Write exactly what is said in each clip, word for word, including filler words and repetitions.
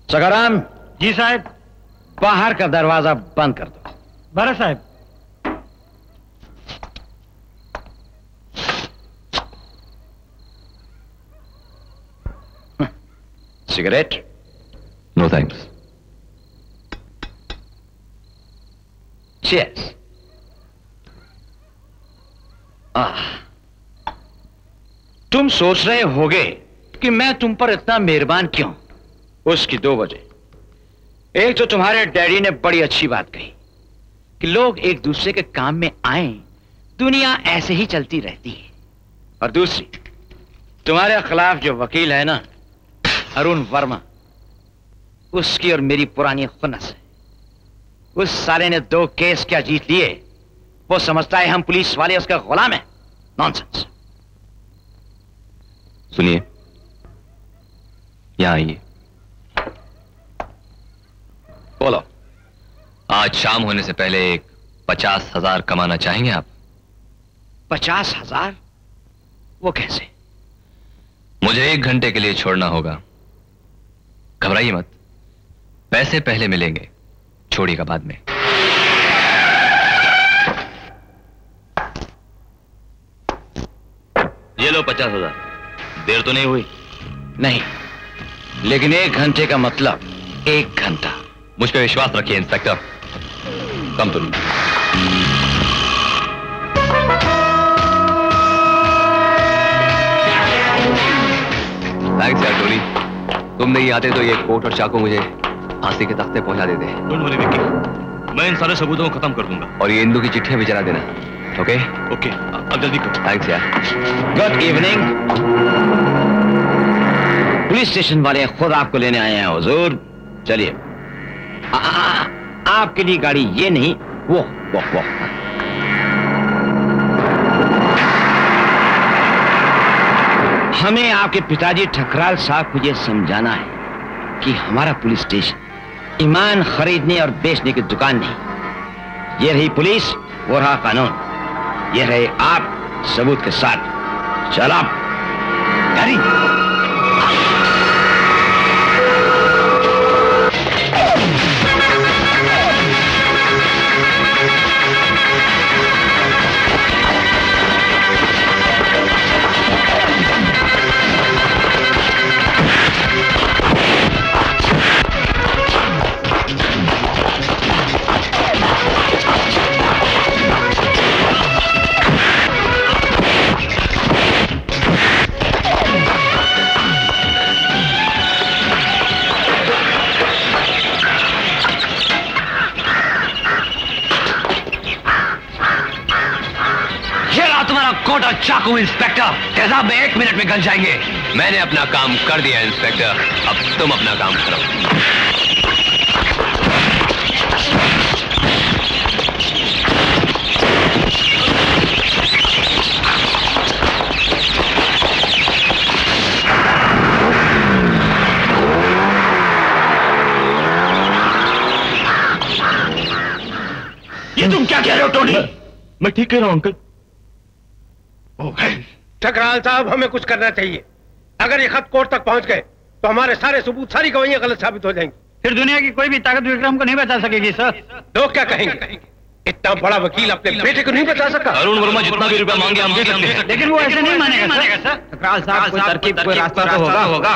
सगाराम। जी साहब। बाहर का दरवाजा बंद कर दो। बड़ा साहब। Cigarette? No thanks. Cheers. Ah, तुम सोच रहे होगे कि मैं तुम पर इतना मेहरबान क्यों? उसकी दो वजह। एक तो तुम्हारे डैडी ने बड़ी अच्छी बात कही कि लोग एक दूसरे के काम में आए, दुनिया ऐसे ही चलती रहती है। और दूसरी, तुम्हारे खिलाफ जो वकील है ना, अरुण वर्मा, उसकी और मेरी पुरानी खुन्नस है। उस साले ने दो केस क्या जीत लिए, वो समझता है हम पुलिस वाले उसका गुलाम है। नॉनसेंस। सुनिए, यहां आइए। बोलो। आज शाम होने से पहले एक पचास हजार कमाना चाहेंगे आप? पचास हजार? वो कैसे? मुझे एक घंटे के लिए छोड़ना होगा। घबराइए मत, पैसे पहले मिलेंगे, छोड़िएगा बाद में। ये लो पचास हजार। देर तो नहीं हुई? नहीं, लेकिन एक घंटे का मतलब एक घंटा। मुझ पर विश्वास रखिए इंस्पेक्टर। कम तो थैंक्स यार टोनी, तुम नहीं आते तो ये कोट और चाकू मुझे फांसी के तख्ते पहुंचा देते। डोंट वरी विक्की, मैं इन सारे सबूतों को खत्म कर दूंगा। और ये इंदू की चिट्ठियां भी जला देना। ओके ओके, अब जल्दी करो। थैंक्स यार। Good evening. पुलिस स्टेशन वाले खुद आपको लेने आए हैं हुजूर। चलिए। आ, आ, आ, आपके लिए गाड़ी ये नहीं, वो वो वो हमें आपके पिताजी ठकराल साहब को यह समझाना है कि हमारा पुलिस स्टेशन ईमान खरीदने और बेचने की दुकान नहीं। ये रही पुलिस, वो रहा कानून, ये रहे आप सबूत के साथ। चलो गाड़ी। चाकू इंस्पेक्टर, तेजाब में एक मिनट में गल जाएंगे। मैंने अपना काम कर दिया इंस्पेक्टर, अब तुम अपना काम करो। ये तुम क्या कह रहे हो टोनी? मैं ठीक कह रहा हूं अंकल। ठकराल साहब, हमें कुछ करना चाहिए। अगर ये खत कोर्ट तक पहुंच गए तो हमारे सारे सबूत, सारी गवाहियां गलत साबित हो जाएंगी। फिर दुनिया की कोई भी ताकत विक्रम को नहीं बचा सकेगी सर। लोग क्या कहेंगे? इतना बड़ा वकील अपने बेटे को नहीं बचा सका। अरुण वर्मा जितना भी रुपया मांगे हम दे सकते हैं, लेकिन वो ऐसे नहीं मानेगा सर। ठकराल साहब, कोई तरकीब, कोई रास्ता तो होगा होगा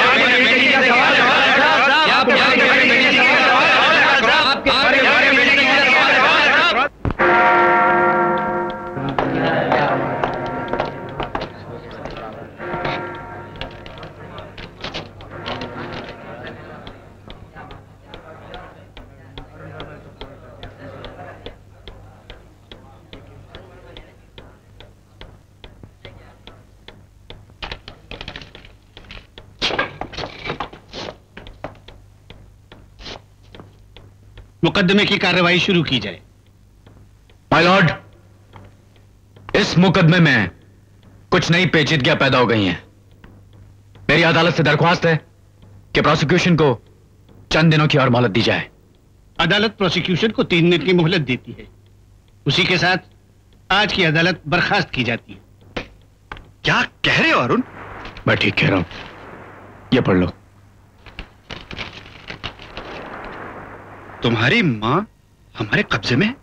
मुकदमे की कार्रवाई शुरू की जाए। माय लॉर्ड, इस मुकदमे में कुछ नई पेचीदगियां पैदा हो गई हैं। मेरी अदालत से दरख्वास्त है कि प्रोसिक्यूशन को चंद दिनों की और मोहलत दी जाए। अदालत प्रोसिक्यूशन को तीन दिन की मोहलत देती है। उसी के साथ आज की अदालत बर्खास्त की जाती है। क्या कह रहे हो अरुण? मैं ठीक कह रहा हूं, ये पढ़ लो। तुम्हारी माँ हमारे कब्जे में है?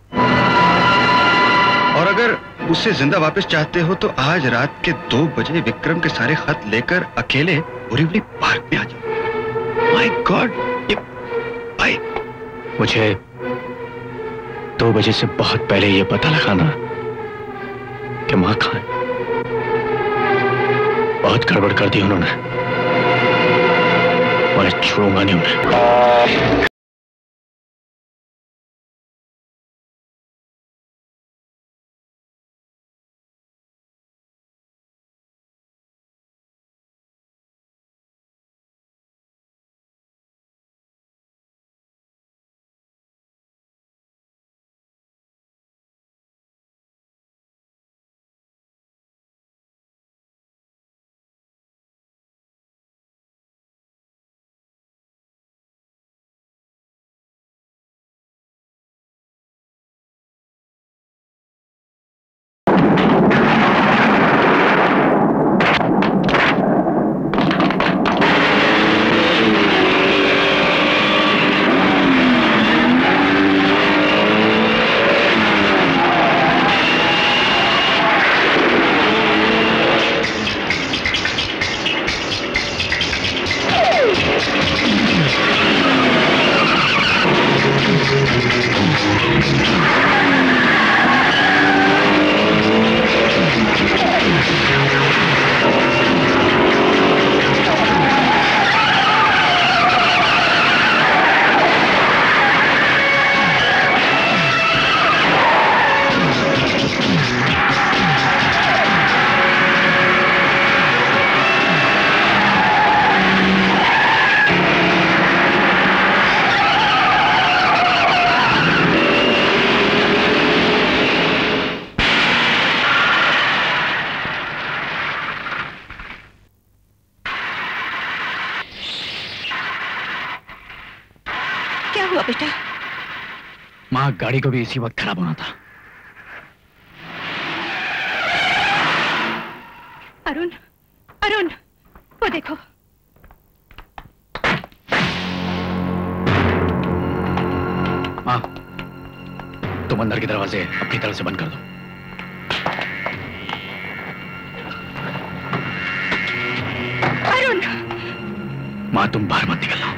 और अगर उससे जिंदा वापस चाहते हो तो आज रात के दो बजे विक्रम के सारे खत लेकर अकेले बोरीवली पार्क में आ जाओ। माय गॉड, ये भाई मुझे दो बजे से बहुत पहले ये पता लगाना कि मां कहां है। बहुत गड़बड़ कर दी उन्होंने, मैं छोड़ूंगा नहीं उन्हें। गाड़ी को भी इसी वक्त खराब होना था। अरुण, अरुण, वो देखो। माँ, तुम अंदर के दरवाजे अपनी तरफ से बंद कर दो। अरुण! माँ, तुम बाहर मत निकलना।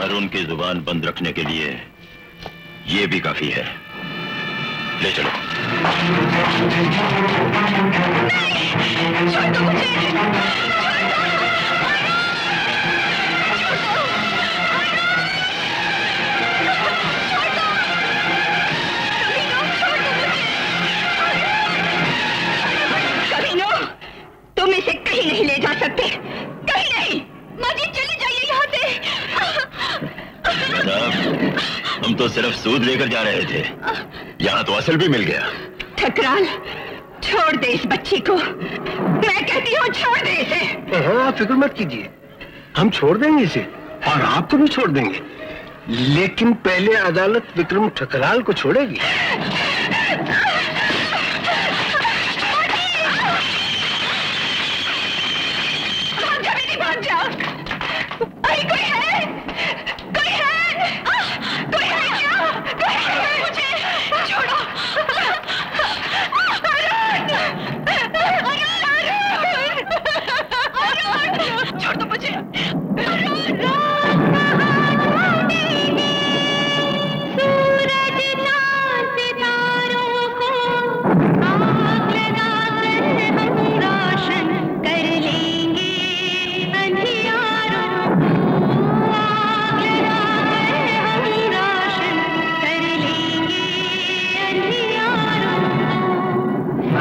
अरुण की जुबान बंद रखने के लिए ये भी काफी है। ले चलो। छोड़ दो मुझे। कमीनो, तुम इसे कहीं नहीं ले जा सकते, कहीं नहीं। माजी चली जाइए यहाँ से। हम तो सिर्फ सूद लेकर जा रहे थे, यहाँ तो असल भी मिल गया। ठकराल, छोड़ दे इस बच्ची को। मैं कहती हूँ छोड़ दे इसे। हाँ, आप फिक्र मत कीजिए, हम छोड़ देंगे इसे और आपको भी छोड़ देंगे, लेकिन पहले अदालत विक्रम ठकराल को छोड़ेगी। अरे कोई है? कोई है? कोई है क्या? कोई है? मुझे छोड़ो। अरुण! अरुण! अरुण! छोड़ दो मुझे। सूरज ना सितारों को आग लगाकर हम रोशन कर लेंगे अंधियारों को। आग लगाकर हम रोशन कर लेंगे अंधियारों को।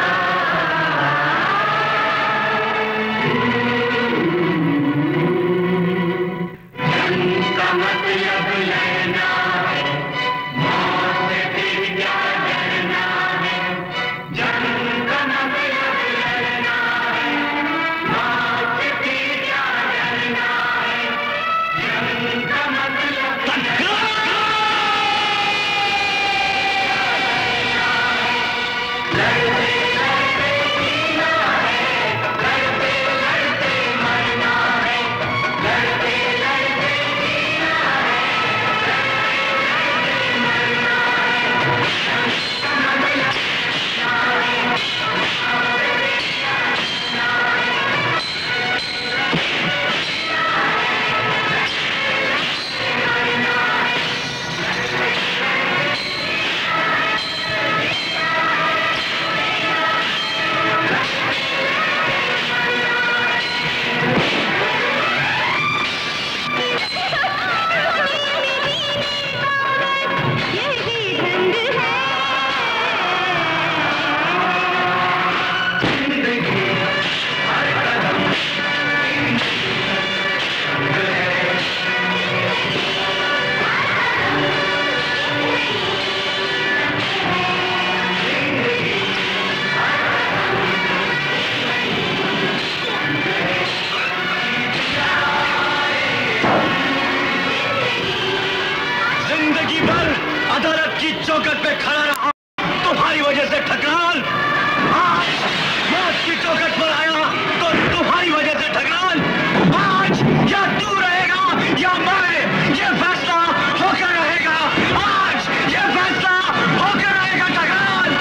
चौखट पे खड़ा रहा तुम्हारी वजह से ठकराल। आज मौत की चौखट पर आया तो तुम्हारी वजह से ठकराल। आज या तू रहेगा या मैं, ये फैसला होकर रहेगा। आज ये फैसला होकर रहेगा ठकराल।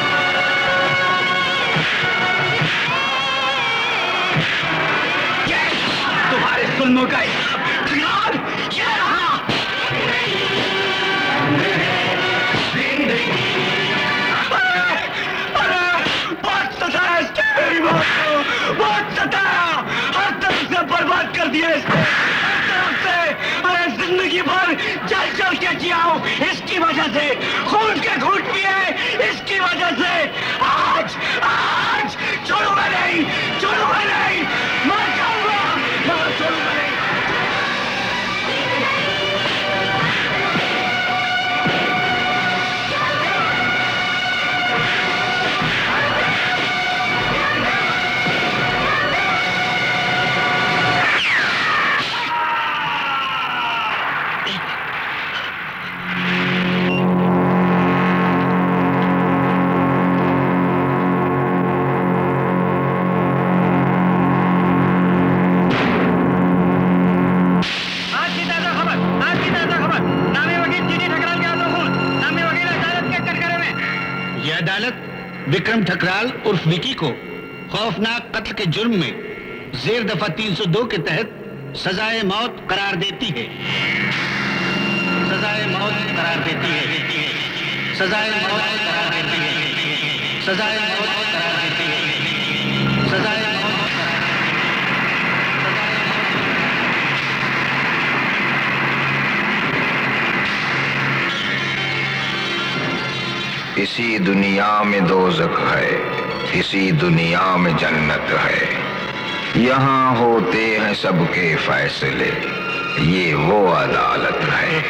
ये तुम्हारे जुल्मों का हिसाब ठकराल, ये रहा। बहुत सताया, हर तरफ से बर्बाद कर दिया इसने, हर तरफ से। अरे जिंदगी भर जल जल के जिया हूं इसकी वजह से, खून के घूंट पिए इसकी वजह से। आज आज छोड़ूंगा नहीं, छोड़ूंगा नहीं, मर जाऊंगा, मगर छोड़ूंगा नहीं। विक्रम ठकराल उर्फ विकी को खौफनाक कत्ल के जुर्म में जेर दफा तीन सौ दो के तहत सजाए मौत करार देती है। मौत करार देती है, सजाए मौत करार देती है, सजाए मौत करार देती है, सजाए मौत इसी दुनिया में दोज़ख है, इसी दुनिया में जन्नत है, यहाँ होते हैं सबके फैसले, ये वो अदालत है।